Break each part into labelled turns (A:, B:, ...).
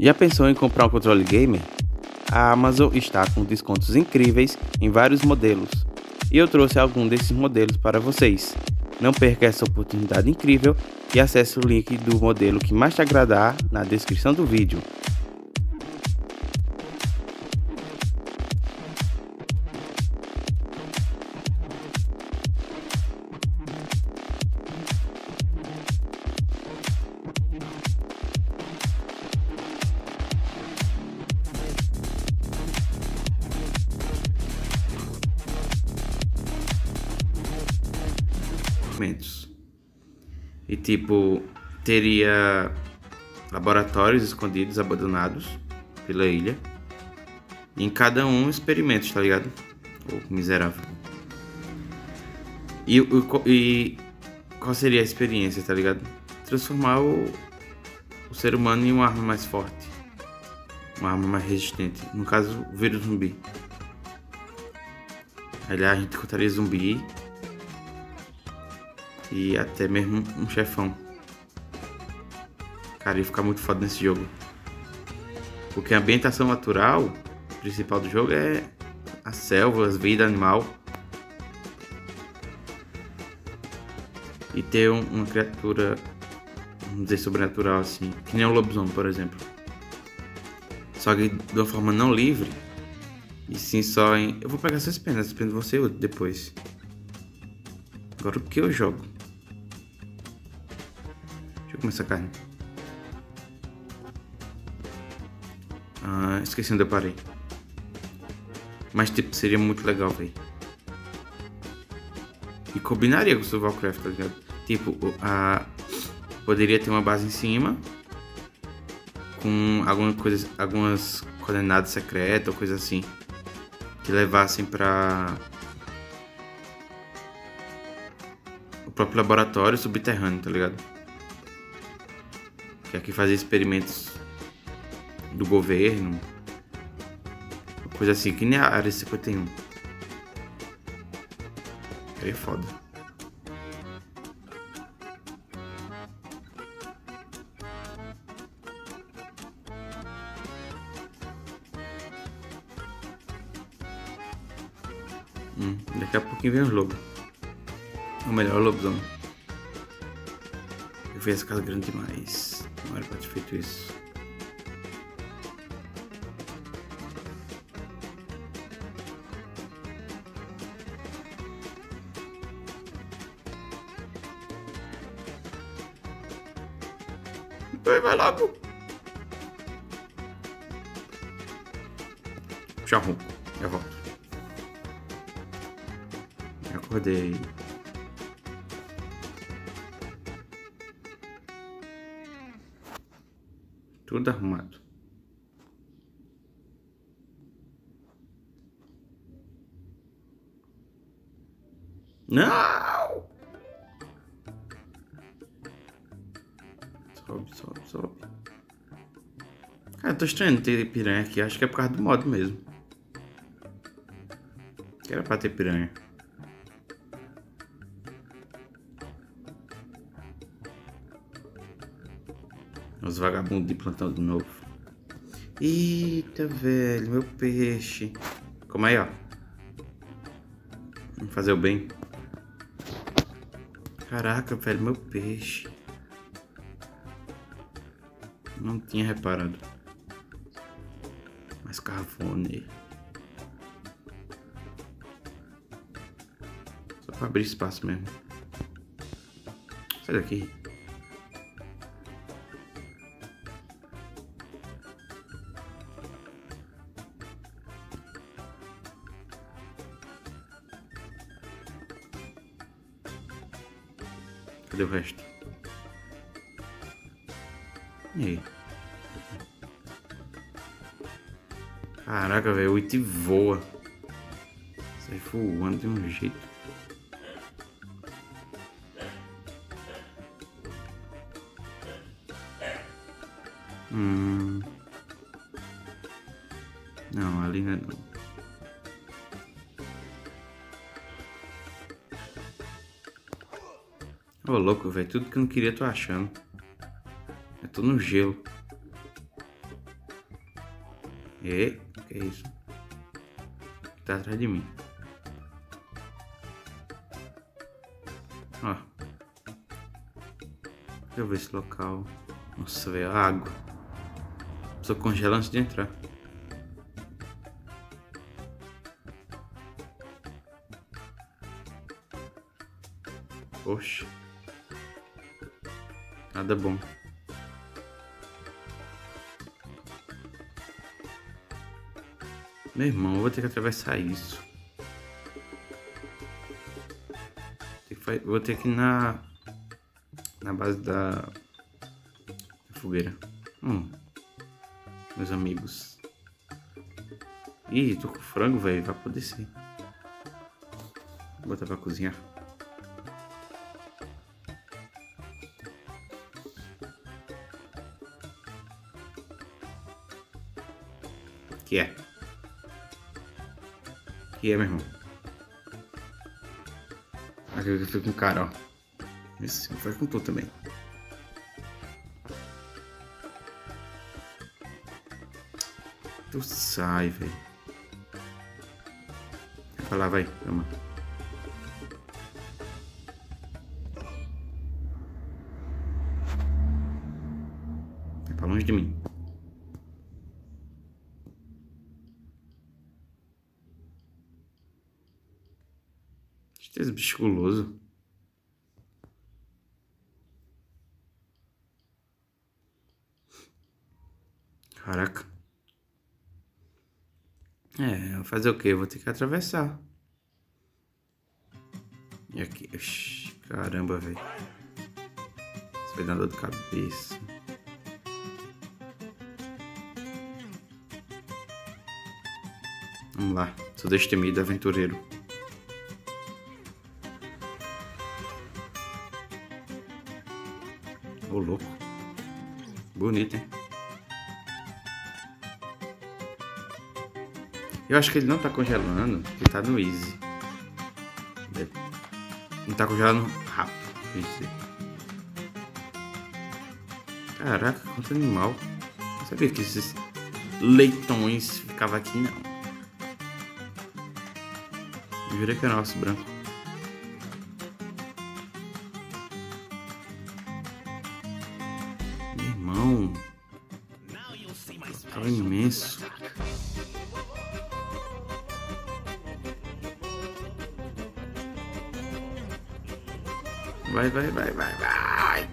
A: Já pensou em comprar um controle gamer? A Amazon está com descontos incríveis em vários modelos e eu trouxe algum desses modelos para vocês. Não perca essa oportunidade incrível e acesse o link do modelo que mais te agradar na descrição do vídeo. E tipo, teria laboratórios escondidos, abandonados pela ilha. E em cada um experimentos, tá ligado? O miserável. E qual seria a experiência, tá ligado? Transformar o ser humano em uma arma mais forte. Uma arma mais resistente. No caso, o vírus zumbi. Aliás, a gente encontraria zumbi. E até mesmo um chefão. Cara, ia ficar muito foda nesse jogo. Porque a ambientação natural principal do jogo é as selvas, vida animal. E ter uma criatura, vamos dizer, sobrenatural assim. Que nem um lobisomem, por exemplo. Só que de uma forma não livre. E sim só em... Eu vou pegar essas penas você depois. Agora o que eu jogo? Deixa eu comer essa carne. Esqueci onde eu parei. Mas tipo, seria muito legal, velho. E combinaria com o Survivalcraft, tá ligado? Tipo, poderia ter uma base em cima. Com algumas coordenadas secretas ou coisa assim. Que levassem pra... o próprio laboratório subterrâneo, tá ligado? Que aqui fazia experimentos do governo, coisa assim, que nem a Área 51. É foda. Daqui a pouquinho vem os lobos. Ou melhor, o lobisomem. Eu fiz essa casa grande demais. Não era pra ter feito isso. Vai logo. Já ronco. Já volto. Já acordei. Tudo arrumado. Não! Sobe. Cara, eu tô estranhando ter piranha aqui. Acho que é por causa do modo mesmo. Que era pra ter piranha. Os vagabundos de plantão de novo. Eita, velho, meu peixe. Como aí, ó. Vamos fazer o bem. Caraca, velho, meu peixe. Não tinha reparado. Mas carvone. Só pra abrir espaço mesmo. Sai daqui. Cadê o resto? E aí? Caraca, velho, o It voa. Sai voando de um jeito. Não, ali não é não. Ô, louco, velho. Tudo que eu não queria, tô achando. Eu tô no gelo. E que é isso? Tá atrás de mim. Ó. Deixa eu ver esse local. Nossa, velho, água. Só congela antes de entrar. Poxa. Nada bom. Meu irmão, eu vou ter que atravessar isso. Vou ter que ir na base da fogueira. Meus amigos. Ih, tô com frango, velho. Vai poder ser. Vou botar pra cozinhar. Que é? Que é, meu irmão? Aqui eu fico com cara, ó. Isso, vai com tudo também. Tu sai, velho. Vai pra lá, vai. Toma. Vai pra longe de mim. Esse bicho guloso. Caraca. Vou fazer o quê? Eu vou ter que atravessar. E aqui. Oxi, caramba, velho. Isso vai dar dor de cabeça. Vamos lá. Sou destemido aventureiro. Ô, louco. Bonito, hein? Eu acho que ele não tá congelando. Ele tá no easy. Não tá congelando rápido. Quer dizer. Caraca, quanto animal. Não sabia que esses leitões ficavam aqui, não. Eu jurei que era nosso branco. Meu irmão. Tava imenso. Vai, vai, vai, vai, vai.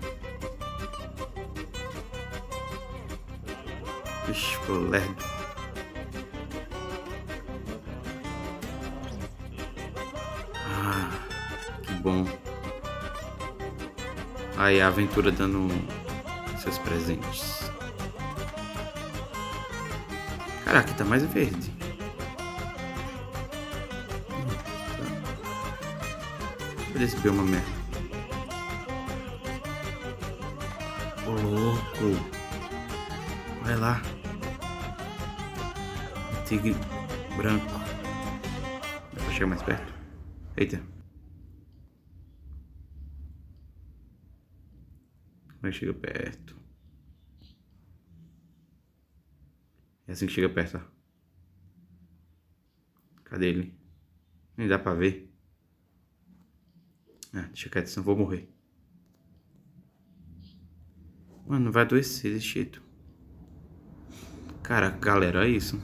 A: Ixi, ficou lerdo. Que bom. Aí a aventura dando seus presentes. Caraca, tá mais verde. Cadê esse bioma merda? Ô, louco. Vai lá. Tigre branco. Dá pra chegar mais perto? Eita. Como é que chega perto? É assim que chega perto, ó. Cadê ele? Nem dá pra ver. Deixa quieto, senão eu vou morrer. Mano, não vai adoecer desse jeito. Cara, galera, olha isso.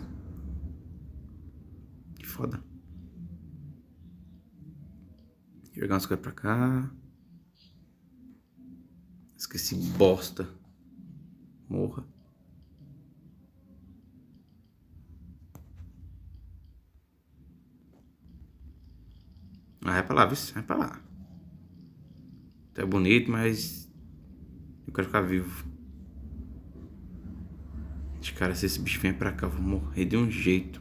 A: Que foda. Jogar umas coisas pra cá. Esqueci bosta. Morra. Vai pra lá, viu? Vai pra lá. É bonito, mas eu quero ficar vivo. Cara, se esse bicho vier pra cá, eu vou morrer de um jeito.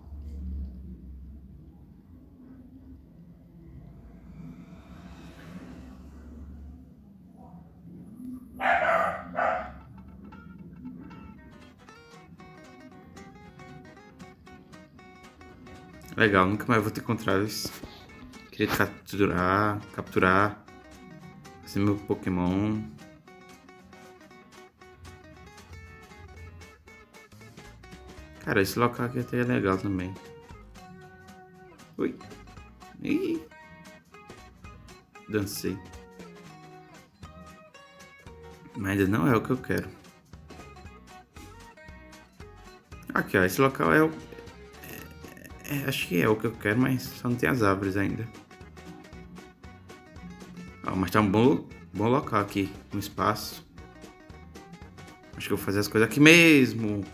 A: Legal, nunca mais vou ter encontrado isso. Queria capturar. Esse é meu Pokémon. Cara, esse local aqui até é legal também. Ui. Ih. Dancei. Mas ainda não é o que eu quero. Aqui, ó. Esse local é o... acho que é o que eu quero, mas só não tem as árvores ainda. Ó, mas tá um bom local aqui. Um espaço. Acho que eu vou fazer as coisas aqui mesmo.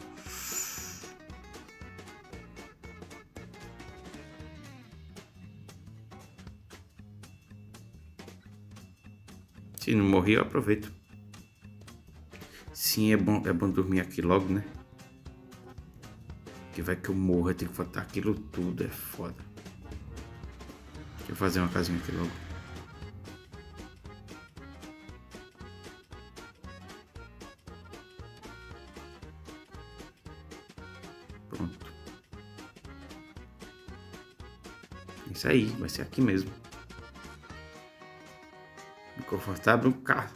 A: Se não morrer, eu aproveito. Sim, é bom dormir aqui logo, né? Que vai que eu morro, eu tenho que botar aquilo tudo, é foda. Deixa eu fazer uma casinha aqui logo. Pronto. Isso aí, vai ser aqui mesmo. Confortável, carro.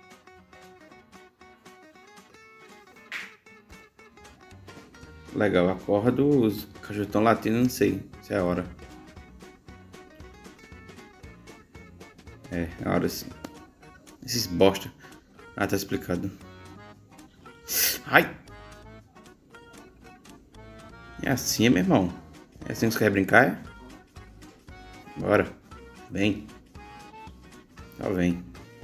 A: Legal, acordo, os cachorros estão latindo, não sei se é a hora. É a hora sim. Esses bosta. Ah, tá explicado. Ai! É assim, meu irmão. É assim que você quer brincar, é? Bora. Vem. Só vem.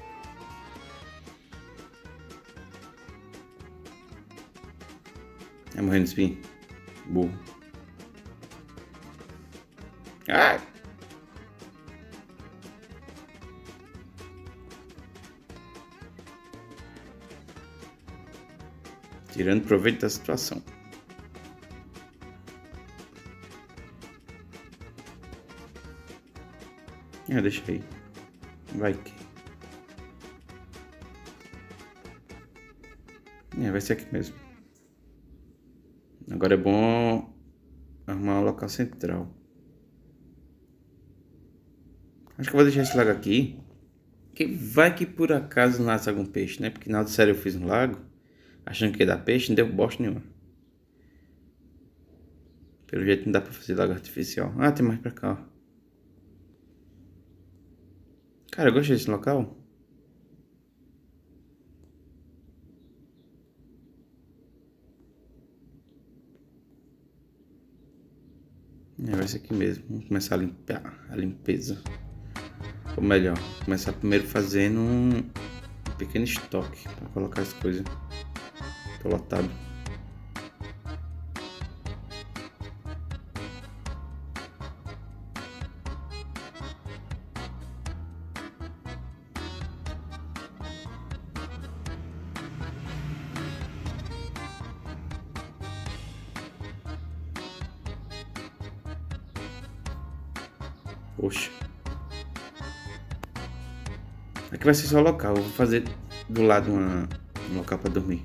A: É morrendo de espinho. Burro. Ai! Tirando proveito da situação. Deixa aí. Vai que. Vai ser aqui mesmo. Agora é bom arrumar um local central. Acho que eu vou deixar esse lago aqui. Que vai que por acaso nasce algum peixe, né? Porque na outra série eu fiz um lago, achando que ia dar peixe, não deu bosta nenhuma. Pelo jeito não dá pra fazer lago artificial. Ah, tem mais pra cá, ó. Cara, eu gostei desse local. Vai ser aqui mesmo. Vamos começar a limpar a limpeza. Ou melhor, começar primeiro fazendo um pequeno estoque para colocar as coisas. Tô lotado. Poxa. Aqui vai ser só local. Eu vou fazer do lado um local para dormir.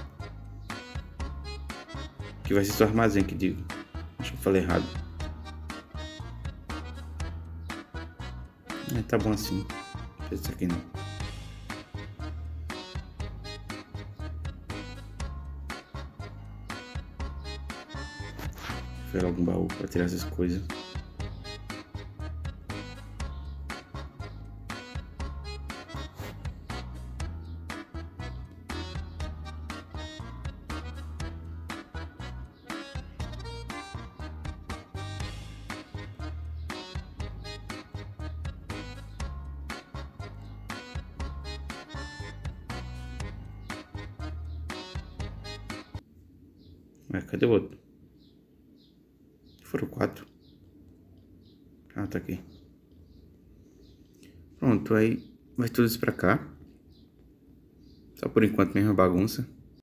A: Que vai ser só armazém que digo. Acho que eu falei errado. Tá bom assim. Não precisa disso aqui não. Vou pegar algum baú para tirar essas coisas. Cadê o outro? Foram 4. Ah, tá aqui. Pronto, aí vai tudo isso pra cá. Só por enquanto mesmo a bagunça.